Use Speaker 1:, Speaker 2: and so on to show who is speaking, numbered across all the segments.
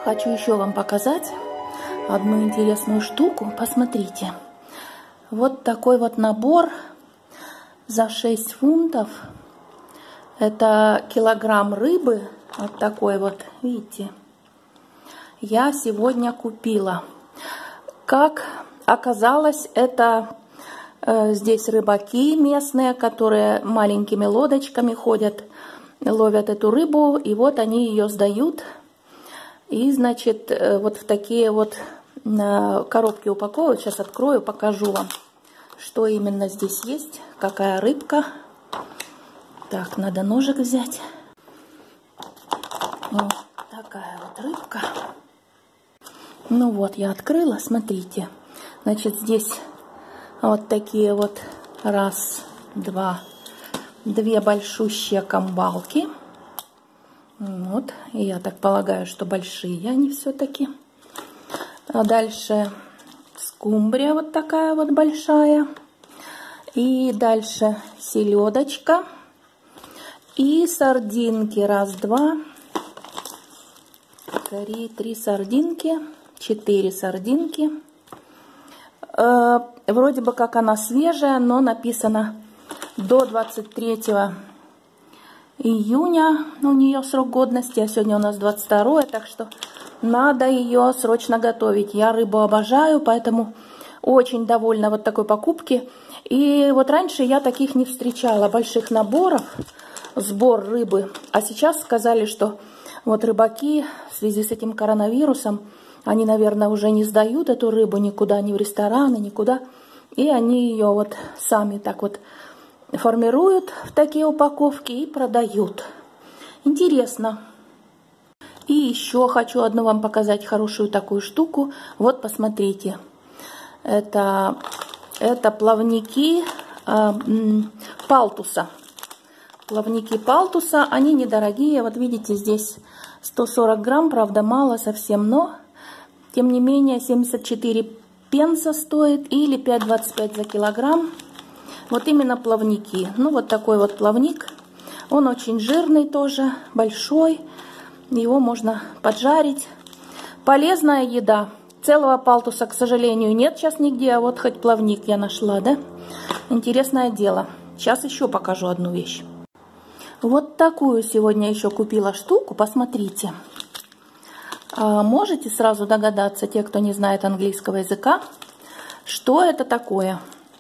Speaker 1: Хочу еще вам показать одну интересную штуку. Посмотрите. Вот такой вот набор за 6 фунтов. Это килограмм рыбы. Вот такой вот, видите. Я сегодня купила. Как оказалось, это здесь рыбаки местные, которые маленькими лодочками ходят, ловят эту рыбу. И вот они ее сдают. И, значит, вот в такие вот коробки упаковывают. Сейчас открою, покажу вам, что именно здесь есть, какая рыбка. Так, надо ножик взять. Вот такая вот рыбка. Ну вот, я открыла, смотрите. Значит, здесь вот такие вот раз, два, две большущие камбалки. Вот, и я так полагаю, что большие они все-таки. А дальше скумбрия вот такая вот большая. И дальше селедочка. И сардинки. Раз, два, три сардинки. 4 сардинки. Вроде бы как она свежая, но написано до 23 июня у нее срок годности, а сегодня у нас 22, так что надо ее срочно готовить. Я рыбу обожаю, поэтому очень довольна вот такой покупки. И вот раньше я таких не встречала, больших наборов, сбор рыбы. А сейчас сказали, что вот рыбаки в связи с этим коронавирусом, они, наверное, уже не сдают эту рыбу никуда, ни в рестораны, никуда. И они ее вот сами так вот формируют в такие упаковки и продают. Интересно. И еще хочу одну вам показать хорошую такую штуку. Вот посмотрите. Это плавники палтуса. Плавники палтуса, они недорогие. Вот видите, здесь 140 грамм, правда мало совсем, но тем не менее 74 пенса стоит или 5,25 за килограмм. Вот именно плавники. Ну, вот такой вот плавник. Он очень жирный тоже, большой. Его можно поджарить. Полезная еда. Целого палтуса, к сожалению, нет сейчас нигде. А вот хоть плавник я нашла, да? Интересное дело. Сейчас еще покажу одну вещь. Вот такую сегодня еще купила штуку. Посмотрите. Можете сразу догадаться, те, кто не знает английского языка, что это такое?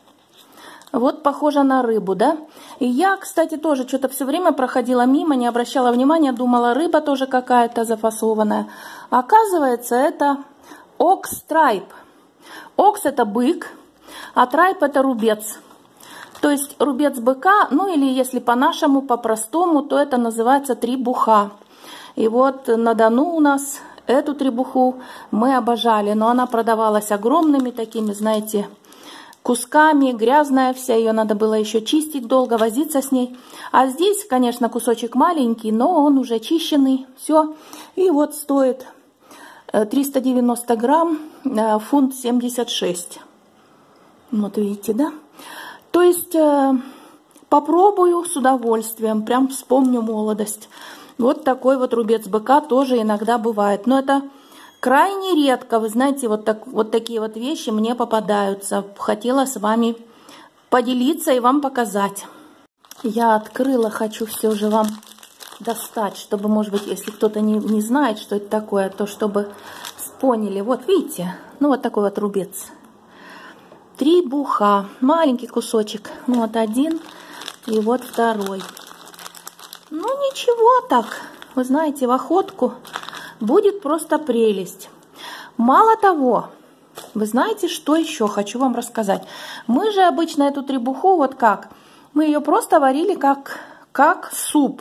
Speaker 1: Вот похоже на рыбу, да? И я, кстати, тоже что-то все время проходила мимо, не обращала внимания, думала, рыба тоже какая-то зафасованная. Оказывается, это окс-трайп. Окс — это бык, а трайп — это рубец. То есть рубец быка, ну или если по-нашему, по-простому, то это называется требуха. И вот на Дону у нас эту требуху мы обожали, но она продавалась огромными такими, знаете, кусками, грязная вся, ее надо было еще чистить долго, возиться с ней. А здесь, конечно, кусочек маленький, но он уже чищенный, все. И вот стоит 390 грамм, фунт 76. Вот видите, да? То есть попробую с удовольствием, прям вспомню молодость. Вот такой вот рубец быка тоже иногда бывает. Но это крайне редко, вы знаете, вот такие вот вещи мне попадаются. Хотела с вами поделиться и вам показать. Я открыла, хочу все же вам достать, чтобы, может быть, если кто-то не знает, что это такое, то чтобы поняли. Вот видите, ну вот такой вот рубец. Требуха, маленький кусочек. Ну вот один и вот второй. Ну ничего так, вы знаете, в охотку будет просто прелесть. Мало того, вы знаете, что еще хочу вам рассказать. Мы же обычно эту требуху, вот как, мы ее просто варили как суп.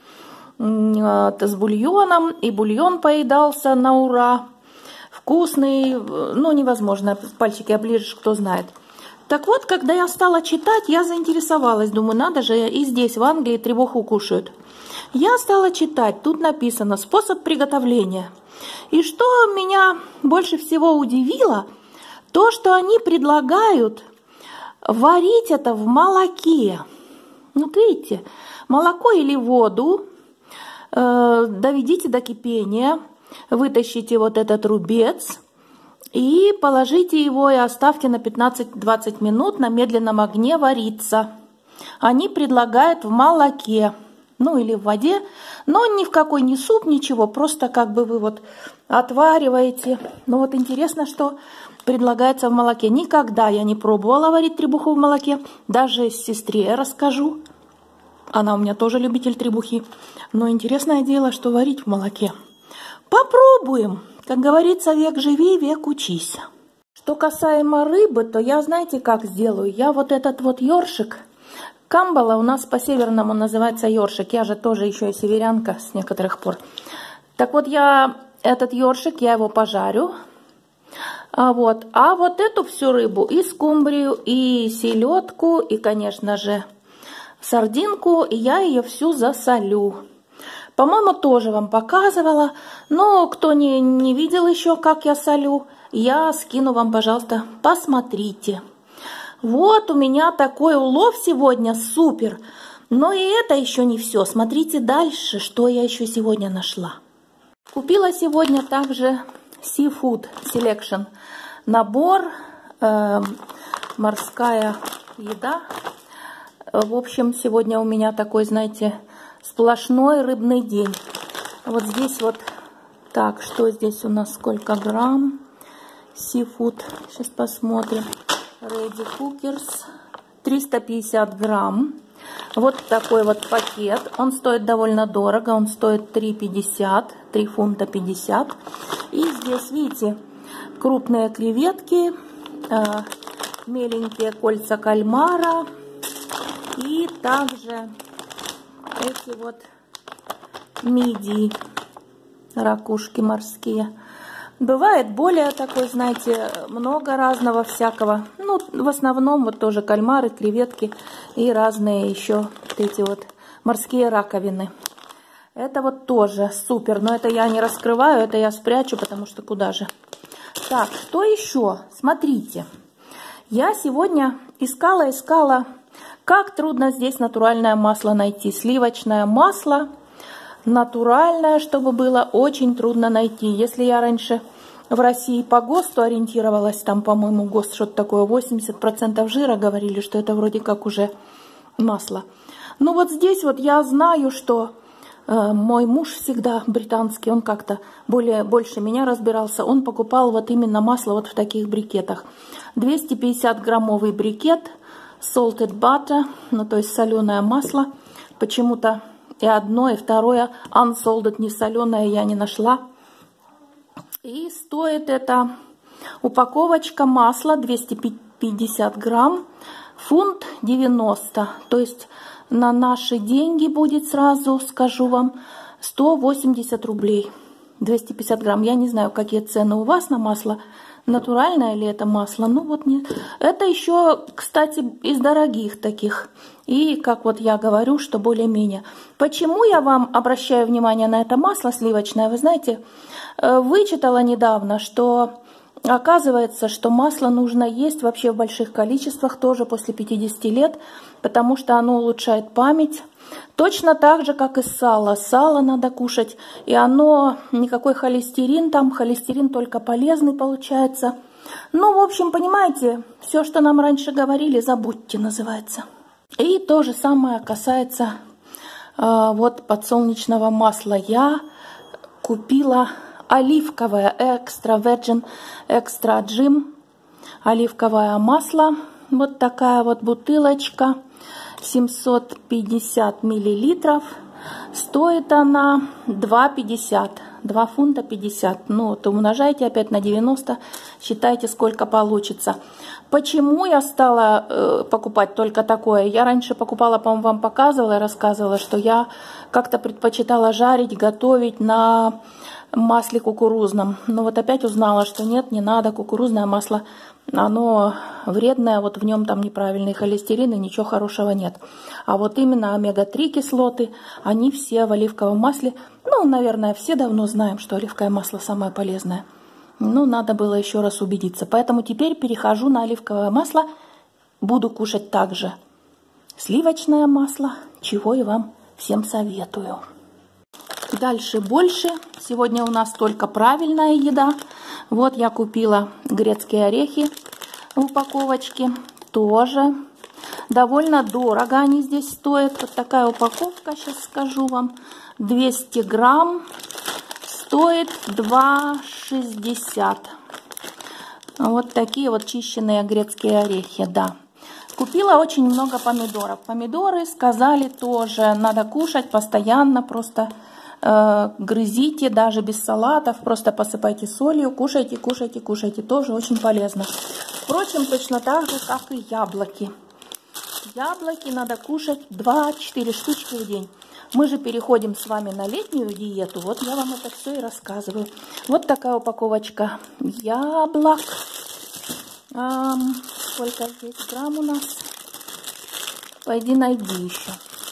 Speaker 1: С бульоном, и бульон поедался на ура. Вкусный, ну невозможно, пальчики оближешь, кто знает. Так вот, когда я стала читать, я заинтересовалась, думаю, надо же, и здесь, в Англии, требуху кушают. Я стала читать, тут написано способ приготовления. И что меня больше всего удивило, то, что они предлагают варить это в молоке. Вот видите, молоко или воду доведите до кипения, вытащите вот этот рубец и положите его и оставьте на 15-20 минут на медленном огне вариться. Они предлагают в молоке, ну или в воде, но ни в какой не суп, ничего, просто как бы вы вот отвариваете. Но вот интересно, что предлагается в молоке. Никогда я не пробовала варить требуху в молоке, даже сестре расскажу. Она у меня тоже любитель требухи. Но интересное дело, что варить в молоке. Попробуем. Как говорится, век живи, век учись. Что касаемо рыбы, то я, знаете, как сделаю? Я вот этот вот ёршик, камбала у нас по-северному называется ёршик. Я же тоже еще и северянка с некоторых пор. Так вот, этот ёршик, я его пожарю. А вот эту всю рыбу, и скумбрию, и селедку, и, конечно же, сардинку, и я ее всю засолю. По-моему, тоже вам показывала, но кто не видел еще, как я солю, я скину вам, пожалуйста, посмотрите. Вот у меня такой улов сегодня, супер. Но и это еще не все. Смотрите дальше, что я еще сегодня нашла. Купила сегодня также Seafood Selection. Набор, морская еда. В общем, сегодня у меня такой, знаете, сплошной рыбный день. Вот здесь вот, так, что здесь у нас, сколько грамм? Seafood, сейчас посмотрим. Ready Cookers, 350 грамм. Вот такой вот пакет. Он стоит довольно дорого, он стоит 3,50, 3 фунта 50. И здесь, видите, крупные креветки, меленькие кольца кальмара. И также эти вот мидии, ракушки морские. Бывает более такой, знаете, много разного всякого. Ну, в основном вот тоже кальмары, креветки и разные еще вот эти вот морские раковины. Это вот тоже супер, но это я не раскрываю, это я спрячу, потому что куда же. Так, что еще? Смотрите, я сегодня искала, как трудно здесь натуральное масло найти. Сливочное масло натуральное, чтобы было, очень трудно найти. Если я раньше в России по ГОСТу ориентировалась, там, по-моему, ГОСТ что-то такое, 80% жира, говорили, что это вроде как уже масло. Ну вот здесь вот я знаю, что мой муж всегда британский, он как-то больше меня разбирался, он покупал вот именно масло вот в таких брикетах. 250-граммовый брикет, salted butter, ну то есть соленое масло. Почему-то и одно, и второе unsalted, не соленое, я не нашла. И стоит эта упаковочка масла 250 грамм, фунт 90. То есть на наши деньги будет сразу, скажу вам, 180 рублей. 250 грамм. Я не знаю, какие цены у вас на масло. Натуральное ли это масло? Ну вот не. Это еще, кстати, из дорогих таких. И, как вот я говорю, что более-менее. Почему я вам обращаю внимание на это масло сливочное? Вы знаете, вычитала недавно, что оказывается, что масло нужно есть вообще в больших количествах, тоже после 50 лет, потому что оно улучшает память. Точно так же, как и сало. Сало надо кушать, и оно, никакой холестерин, там холестерин только полезный получается. Ну, в общем, понимаете, все, что нам раньше говорили, забудьте, называется. И то же самое касается вот подсолнечного масла. Я купила оливковое extra virgin, extra джим, оливковое масло. Вот такая вот бутылочка, 750 миллилитров. Стоит она 2,50, 2 фунта 50. Ну, вот умножайте опять на 90, считайте, сколько получится. Почему я стала покупать только такое? Я раньше покупала, по-моему, вам показывала и рассказывала, что я как-то предпочитала жарить, готовить на масле кукурузном. Но вот опять узнала, что нет, не надо, кукурузное масло, оно вредное, вот в нем там неправильный холестерин и ничего хорошего нет. А вот именно омега-3 кислоты, они все в оливковом масле. Ну, наверное, все давно знаем, что оливковое масло самое полезное. Но надо было еще раз убедиться. Поэтому теперь перехожу на оливковое масло. Буду кушать также сливочное масло, чего и вам всем советую. Дальше больше. Сегодня у нас только правильная еда. Вот я купила грецкие орехи в упаковочке. Тоже довольно дорого они здесь стоят. Вот такая упаковка, сейчас скажу вам. 200 грамм стоит 2,60. Вот такие вот чищенные грецкие орехи, да. Купила очень много помидоров. Помидоры, сказали, тоже надо кушать постоянно, просто грызите, даже без салатов, просто посыпайте солью, кушайте, кушайте, кушайте. Тоже очень полезно. Впрочем, точно так же, как и яблоки. Яблоки надо кушать 2-4 штучки в день. Мы же переходим с вами на летнюю диету. Вот я вам это все и рассказываю. Вот такая упаковочка яблок. Сколько здесь грамм у нас? Пойди найди еще.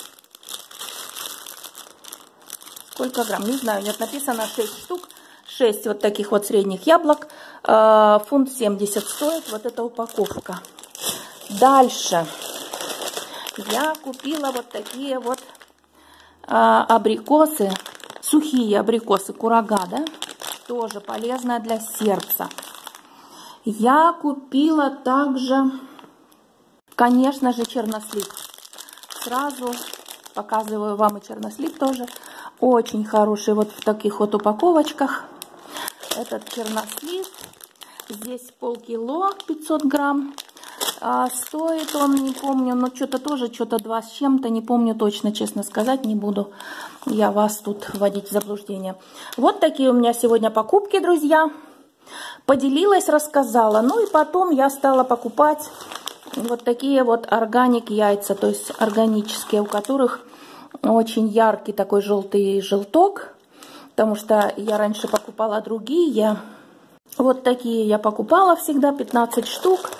Speaker 1: Сколько грамм? Не знаю, нет, написано 6 штук. 6 вот таких вот средних яблок. Фунт 70 стоит вот эта упаковка. Дальше я купила вот такие вот абрикосы. Сухие абрикосы курага, да? Тоже полезно для сердца. Я купила также, конечно же, чернослив. Сразу показываю вам и чернослив тоже. Очень хороший вот в таких вот упаковочках. Этот чернослив. Здесь полкило, 500 грамм. Стоит он, не помню, но что-то тоже, что-то 2 с чем-то. Не помню точно, честно сказать, не буду я вас тут вводить в заблуждение. Вот такие у меня сегодня покупки, друзья. Поделилась, рассказала. Ну и потом я стала покупать вот такие вот органик яйца, то есть органические, у которых очень яркий такой желтый желток, потому что я раньше покупала другие. Вот такие я покупала всегда, 15 штук.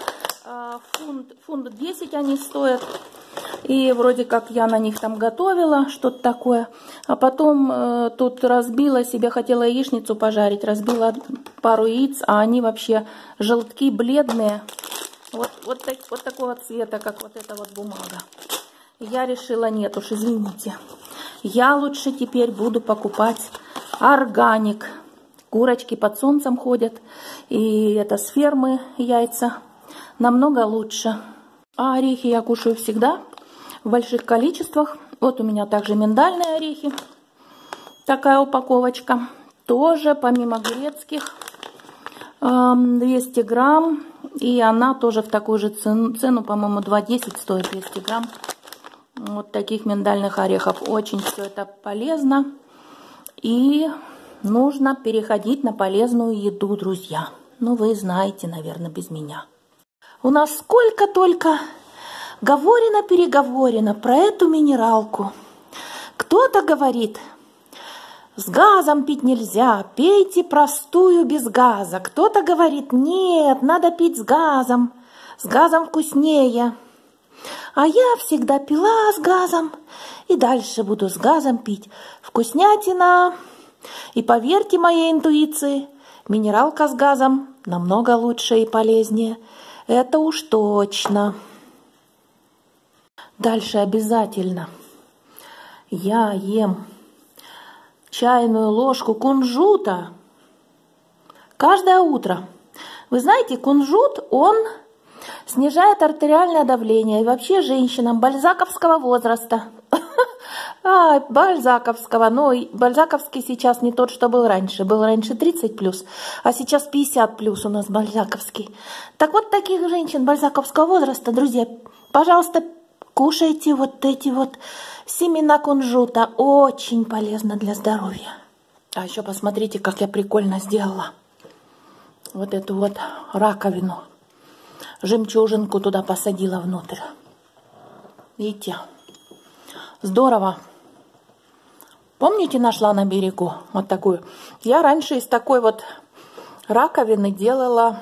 Speaker 1: Фунт 10 они стоят. И вроде как я на них там готовила, что-то такое. А потом тут разбила себе, хотела яичницу пожарить, разбила пару яиц, а они вообще желтки, бледные. Вот такого цвета, как вот эта вот бумага. Я решила, нет уж, извините. Я лучше теперь буду покупать органик. Курочки под солнцем ходят. И это с фермы яйца. Намного лучше. А орехи я кушаю всегда в больших количествах. Вот у меня также миндальные орехи. Такая упаковочка. Тоже помимо грецких 200 грамм. И она тоже в такую же цену, по-моему, 2,10 стоит 200 грамм. Вот таких миндальных орехов. Очень все это полезно. И нужно переходить на полезную еду, друзья. Ну, вы знаете, наверное, без меня. У нас сколько только говорено-переговорено про эту минералку. Кто-то говорит, с газом пить нельзя, пейте простую без газа. Кто-то говорит, нет, надо пить с газом вкуснее. А я всегда пила с газом и дальше буду с газом пить. Вкуснятина. И поверьте моей интуиции, минералка с газом намного лучше и полезнее. Это уж точно. Дальше обязательно я ем чайную ложку кунжута каждое утро. Вы знаете, кунжут, он снижает артериальное давление. И вообще женщинам бальзаковского возраста. Бальзаковского. Но бальзаковский сейчас не тот, что был раньше. Был раньше 30+, а сейчас 50+ у нас бальзаковский. Так вот, таких женщин бальзаковского возраста, друзья, пожалуйста, кушайте вот эти вот семена кунжута. Очень полезно для здоровья. А еще посмотрите, как я прикольно сделала. Вот эту вот раковину. Жемчужинку туда посадила внутрь. Видите? Здорово. Помните, нашла на берегу вот такую? Я раньше из такой вот раковины делала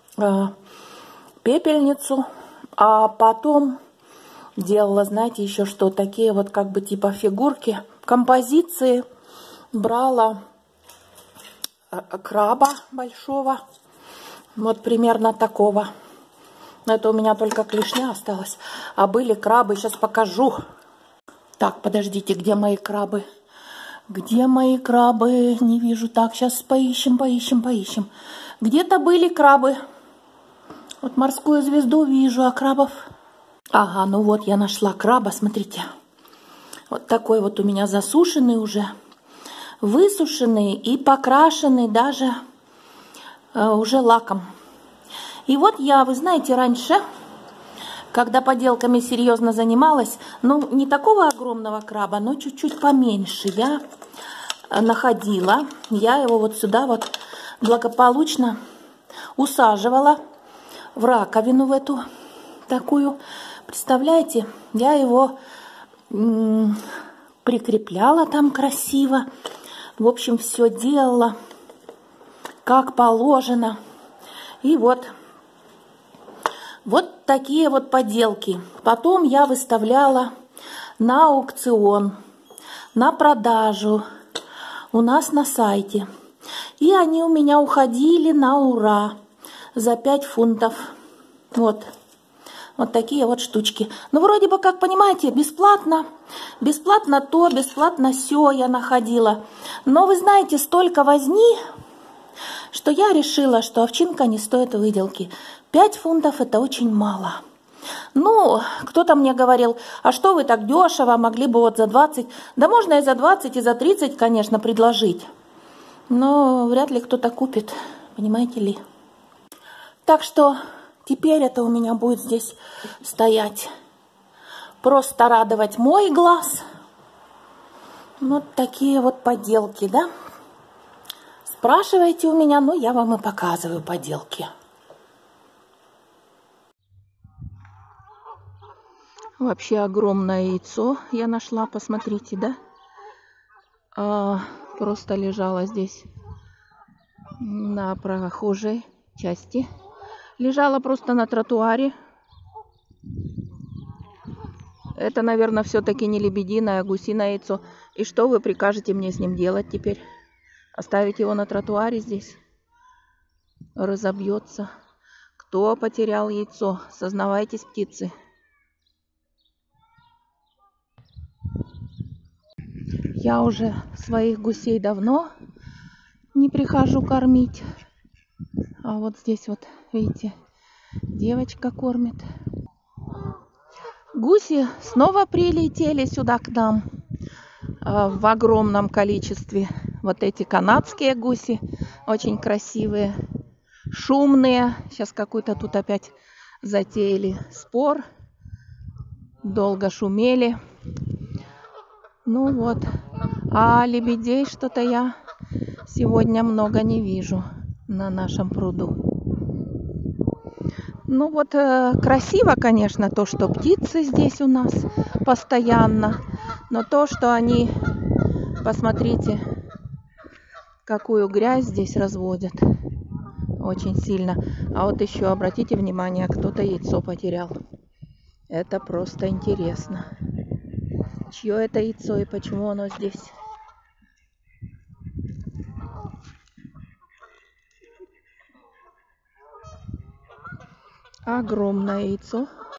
Speaker 1: пепельницу, а потом делала, знаете, еще что? Такие вот как бы типа фигурки, композиции. Брала краба большого, вот примерно такого. Но это у меня только клешня осталась. А были крабы, сейчас покажу. Так, подождите, где мои крабы? Где мои крабы? Не вижу. Так, сейчас поищем. Где-то были крабы. Вот морскую звезду вижу, а крабов... Ага, ну вот я нашла краба, смотрите. Вот такой вот у меня засушенный уже. Высушенный и покрашенный даже уже лаком. И вот я, вы знаете, раньше, когда поделками серьезно занималась, ну, не такого огромного краба, но чуть-чуть поменьше я находила. Я его вот сюда вот благополучно усаживала в раковину в эту такую. Представляете, я его прикрепляла там красиво. В общем, все делала как положено. И вот такие вот поделки. Потом я выставляла на аукцион, на продажу у нас на сайте. И они у меня уходили на ура за 5 фунтов. Вот такие вот штучки. Ну, вроде бы, как понимаете, бесплатно. Бесплатно то, бесплатно сё я находила. Но, вы знаете, столько возни, что я решила, что овчинка не стоит выделки. 5 фунтов это очень мало. Ну, кто-то мне говорил, а что вы так дешево, могли бы вот за 20. Да можно и за 20, и за 30, конечно, предложить. Но вряд ли кто-то купит, понимаете ли. Так что теперь это у меня будет здесь стоять. Просто радовать мой глаз. Вот такие вот поделки, да? Спрашивайте у меня, ну я вам и показываю поделки. Вообще огромное яйцо я нашла, посмотрите, да? Просто лежало здесь на прохожей части. Лежала просто на тротуаре. Это, наверное, все-таки не лебединое, а гусиное яйцо. И что вы прикажете мне с ним делать теперь? Оставить его на тротуаре здесь? Разобьется. Кто потерял яйцо? Сознавайтесь, птицы. Я уже своих гусей давно не прихожу кормить. А вот здесь вот, видите, девочка кормит. Гуси снова прилетели сюда к нам в огромном количестве. Вот эти канадские гуси, очень красивые, шумные. Сейчас какой-то тут опять затеяли спор. Долго шумели. Ну вот. А лебедей что-то я сегодня много не вижу на нашем пруду. Ну вот красиво, конечно, то, что птицы здесь у нас постоянно. Но то, что они, посмотрите, какую грязь здесь разводят. Очень сильно. А вот еще обратите внимание, кто-то яйцо потерял. Это просто интересно. Чье это яйцо и почему оно здесь? Огромное яйцо.